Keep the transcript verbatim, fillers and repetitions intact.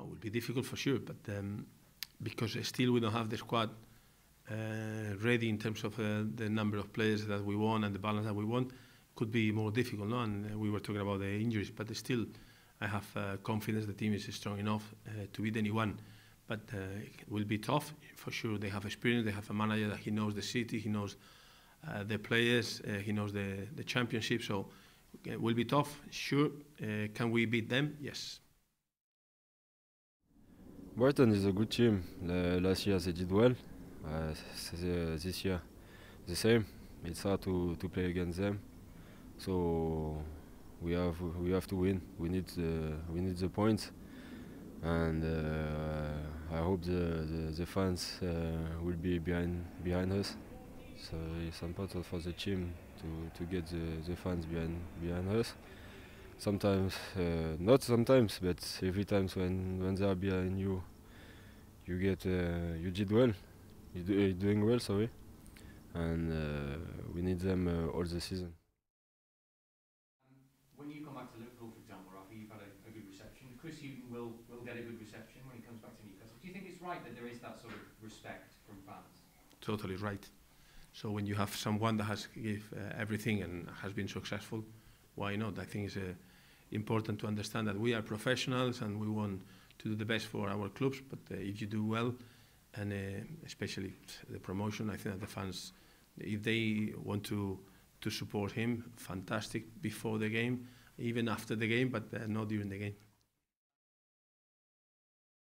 will be difficult for sure, but um, because still we don't have the squad uh, ready in terms of uh, the number of players that we want and the balance that we want, could be more difficult. No? And uh, we were talking about the injuries, but still, I have uh, confidence the team is strong enough uh, to beat anyone. But uh, it will be tough for sure. They have experience. They have a manager that he knows the city, he knows uh, the players, uh, he knows the the championship. So it will be tough. Sure, uh, can we beat them? Yes. Brighton is a good team. The last year they did well. Uh, this year, the same. It's hard to to play against them. So we have we have to win. We need the we need the points. And uh, I hope the, the, the fans uh, will be behind behind us. So it's important for the team to, to get the, the fans behind behind us. Sometimes, uh, not sometimes, but every time when when they are behind you, you get uh, you did well, you do, you're doing well, sorry, and uh, we need them uh, all the season. When you come back to Liverpool, for example, Rafa, you've had a, a good reception. Chris Hughton will will get a good reception when he comes back to Newcastle. Do you think it's right that there is that sort of respect from fans? Totally right. So when you have someone that has give uh, everything and has been successful, why not? I think it's uh, important to understand that we are professionals and we want to do the best for our clubs. But uh, if you do well, and uh, especially the promotion, I think that the fans, if they want to to support him, fantastic before the game, even after the game, but uh, not during the game.